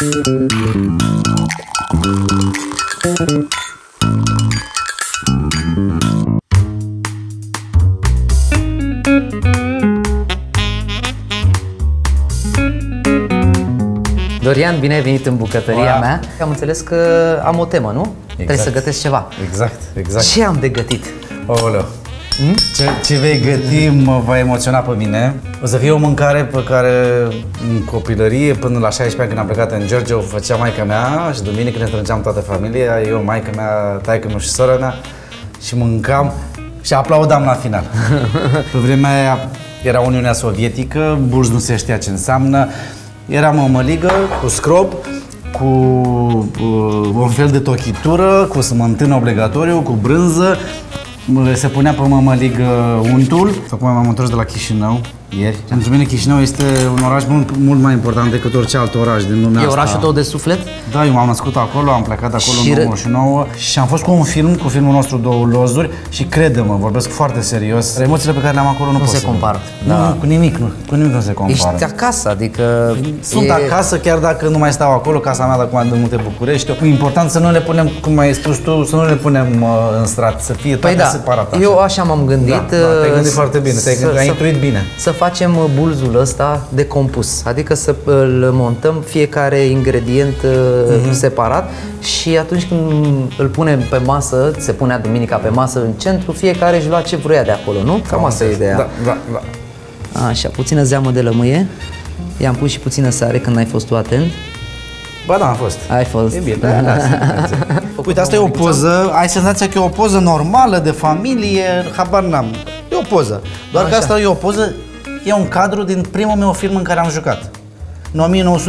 Dorian, bine ai venit în bucătăria mea. Am înțeles că am o temă, nu? Exact. Trebuie să gătesc ceva. Exact. Ce am de gătit? Aoleu. Ce vei găti mă va emoționa pe mine. O să fie o mâncare pe care în copilărie, până la 16 ani când am plecat în Georgia, o făcea maica mea și duminică ne strângeam toată familia, eu, maica mea, taică-miu și sora mea și mâncam și aplaudam la final. Pe vremea aia era Uniunea Sovietică, burz nu se știa ce înseamnă. Era mămăligă cu scrob, cu un fel de tochitură, cu smântână obligatoriu, cu brânză. Se punea pe mămăligă untul. Tocmai m-am întors de la Chișinău ieri. Pentru mine Chișinău este un oraș mult mai important decât orice alt oraș din lumea asta. E orașul tău de suflet? Da, eu m-am născut acolo, am plecat acolo în 99 și am fost cu filmul nostru Două Lozuri și crede-mă, vorbesc foarte serios. Emoțiile pe care le-am acolo nu pot se compară. Nu, cu nimic nu se compară. Ești acasă, adică... Sunt acasă, chiar dacă nu mai stau acolo, casa mea de acum de multe București. E important să nu le punem, cum ai spus tu, să nu le punem în strat, să fie toate separate. Eu așa m-am gândit. Te-ai gândit foarte bine, ai intuit bine. Să facem bulzul ăsta de compus, adică să îl montăm fiecare ingredient separat și atunci când îl punem pe masă, se punea duminica pe masă în centru, fiecare își lua ce vrea de acolo, nu? Cam asta e ideea. Da. Așa, puțină zeamă de lămâie, i-am pus și puțină sare când n-ai fost tu atent. Ba da, am fost. Ai fost. E bine, da. Uite, asta e o poză, ai senzația că e o poză normală, de familie, habar n-am. E o poză, doar că asta e o poză, e un cadru din primul meu film în care am jucat. În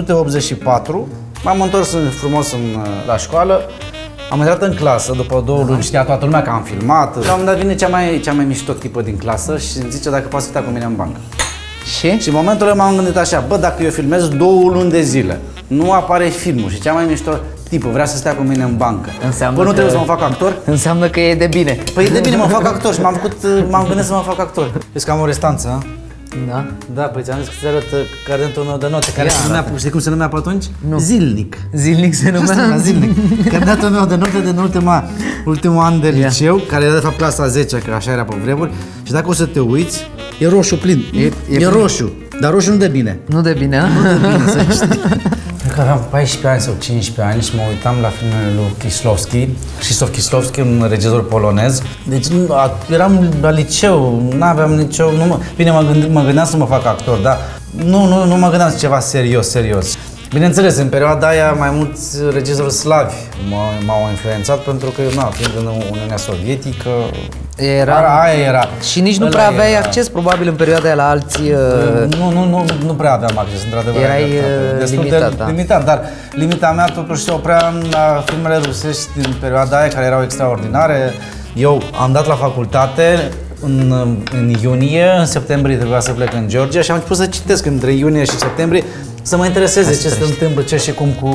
1984, m-am întors frumos la școală, am intrat în clasă, după 2 luni știa toată lumea că am filmat. La un moment dat vine cea mai mișto tipă din clasă și îmi zice dacă poate să stea cu mine în bancă. Și în momentul ăla m-am gândit așa, bă, dacă eu filmez 2 luni de zile, nu apare filmul și cea mai mișto tipă vrea să stea cu mine în bancă. Păi nu trebuie să mă fac actor? Înseamnă că e de bine. Păi e de bine, mă fac actor și m-am gândit să mă fac actor. Vezi că am o restanță, da? Da, păi ți-am zis că ți arăt carnetul meu de note, care se numea, știi cum se numea pe atunci? Nu. Zilnic. Zilnic se numea? Zilnic. Carnetul meu de note din ultimul an de liceu, care era de fapt clasa 10, că așa era pe vremuri, și dacă o să te uiți, e roșu plin. E roșu, dar roșu nu de bine. Nu de bine, Nu de bine, să știi. Cred că aveam 14 ani sau 15 ani și mă uitam la filmele lui Kieslowski, Krzysztof Kieslowski, un regizor polonez. Deci eram la liceu, n-aveam nicio... Bine, mă gândeam să mă fac actor, dar nu mă gândeam ceva serios. Bineînțeles, în perioada aia mai mulți regizori slavi m-au influențat pentru că, fiind în Uniunea Sovietică, aia era. Și nici nu prea aveai acces, probabil, în perioada aia la alții... Nu prea aveam acces, într-adevăr. Erai limitat, dar limita mea totuși se oprea la filmele rusești din perioada aia, care erau extraordinare. Eu am dat la facultate în iunie, în septembrie trebuia să plec în Georgia și am început să citesc între iunie și septembrie, să mă intereseze ce se întâmplă, ce și cum cu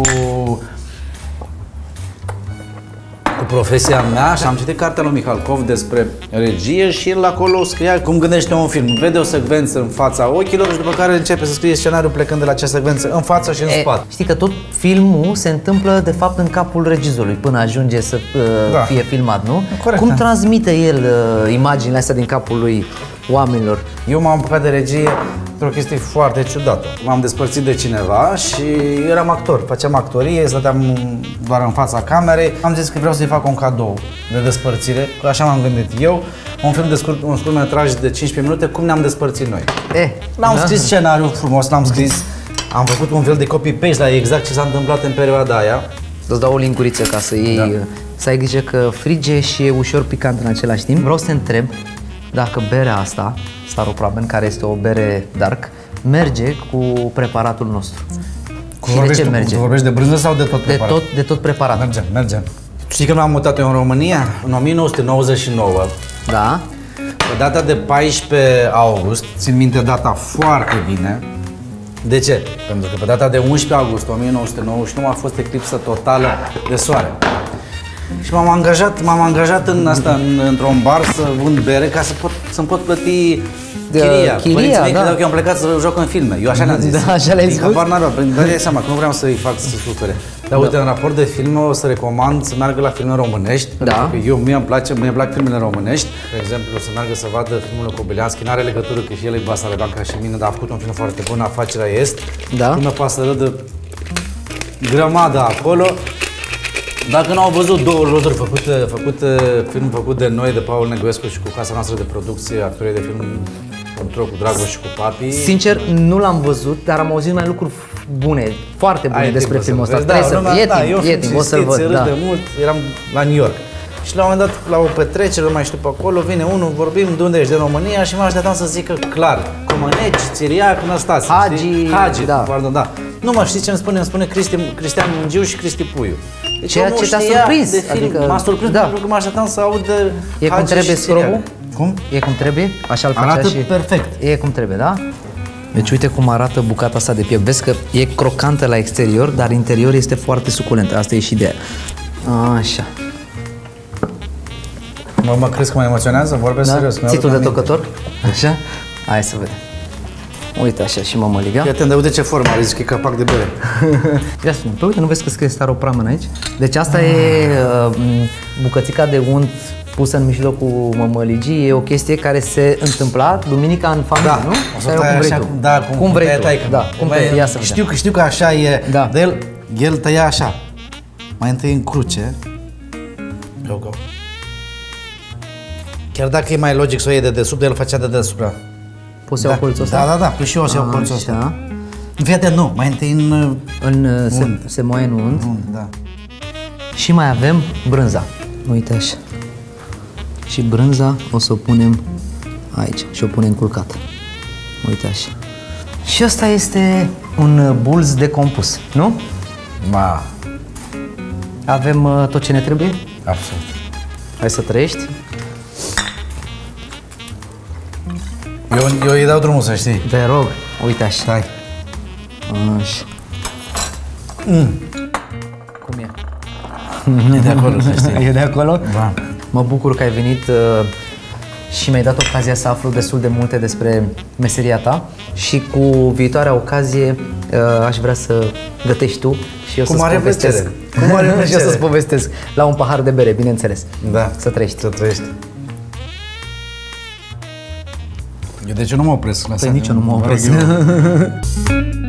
profesia mea și am citit cartea lui Mihalkov despre regie și el acolo scria cum gândește un film. Vede o secvență în fața ochilor și după care începe să scrie scenariul plecând de la acea secvență în față și în spate. Știi că tot filmul se întâmplă de fapt în capul regizorului până ajunge să fie filmat, nu? Corect. Cum transmite el imaginile astea din capul lui oamenilor? Eu m-am apucat de regie într-o chestie foarte ciudată. M-am despărțit de cineva și eram actor, făceam actorie, stăteam doar în fața camerei. Am zis că vreau să-i fac un cadou de despărțire, așa m-am gândit eu. Un film de un scurtmetraj de 15 minute, cum ne-am despărțit noi. L-am scris scenariul frumos, l-am scris, am făcut un fel de copy-paste la exact ce s-a întâmplat în perioada aia. Îți dau o linkuriță ca să iei, să ai grijă că frige și e ușor picant în același timp. Vreau să te întreb dacă berea asta, Staropramen, care este o bere dark, merge cu preparatul nostru. Vorbești de brânză sau de tot preparatul? De tot preparatul. Merge. Știi că m-am mutat eu în România? În 1999. Da. Pe data de 14 august, țin minte data foarte bine. De ce? Pentru că pe data de 11 august 1999 a fost eclipsă totală de soare. Și m-am angajat într-un bar să vând bere ca să-mi pot plăti Părinții mei da. credeau că eu am plecat să joc în filme. Eu așa le-am zis. Da, așa le-ai Din spus? habar n-aveam. Dar dai seama că nu vreau să-i fac să sufere. Dar uite, în raport de filme o să recomand să meargă la filme românești. Da. Pentru că mie îmi plac filmele românești. De exemplu, să meargă să vadă filmul Kobylianski. N-are legătură că și el e Basarabia ca și mine, dar a făcut un film foarte bun, Afacerea Est. Da. Filmă pasără de grămadă acolo. Dacă n-au văzut două loturi film făcut de noi, de Paul Negoescu și cu casa noastră de producție, actorii de film Control cu Dragoș și cu Papi. Sincer, nu l-am văzut, dar am auzit mai lucruri bune, foarte bune despre filmul ăsta. Trebuie să fie timp, o să-l văd. Da. De mult, eram la New York. Și la un moment dat, la o petrecere, mai știu pe acolo, vine unul, vorbim de unde ești, de România, și mă așteptam să zică clar, Comăneci, Țiriac, Năstase, Hagi, da. Pardon, da. Nu mă știți ce îmi spune? Îmi spune Cristian Mungiu și Cristi Puiu. Deci Ceea ce te-a surprins. de film. Adică, M-a surprins da. pentru că mă așteptam să aud E cum Hagi trebuie și Țiriac. scrobul? Cum? E cum trebuie? Așa-l facea Arată și... perfect. E cum trebuie, da? Deci uite cum arată bucata asta de piept. Vezi că e crocantă la exterior, dar interior este foarte suculentă. Asta e și ideea. Așa. Mă crezi că mă emoționează? Vorbesc serios. Țitul de tocător? Așa? Hai să vedem. Uite așa și mămăliga. Fii atent, dar uite ce formă are, zic că e capac de bere. Ia spune, uite, nu vezi că scrie Staropramen aici? Deci asta e bucățica de unt pusă în mijlocul mămăligii. E o chestie care se întâmpla duminica în familie, nu? O să tai așa, cum vrei tu. taică. Da, cum vrei, ia să vedem. Știu că așa e, Da. dar el tăia așa. Mai întâi în cruce. Go. Chiar dacă e mai logic să o iei de desubt, el făcea de deasupra. Poți să iau colțul ăsta? Da, păi și eu o să iau colțul ăsta. Așa. Fii atent, nu, mai întâi Se moaie în unt. da. Și mai avem brânza. Uite așa. Și brânza o să o punem aici și o punem culcată. Uite așa. Și ăsta este un bulz decompus, nu? Ma, Avem tot ce ne trebuie? absolut. Hai să trăiești. Eu îi dau drumul, să știi. Te rog, uite așa. Stai. Așa. Cum e? E de acolo, să știi. E de acolo? Da. Mă bucur că ai venit și mi-ai dat ocazia să aflu destul de multe despre meseria ta și cu viitoarea ocazie aș vrea să gătești tu și eu Cu să-ți mare povestesc. plăcere. Cu mare Și eu plăcere. să-ți povestesc la un pahar de bere, bineînțeles. Da. Să trăiești. Să trăiești. Eu de ce nu mă opresc? Păi nici eu nu mă opresc.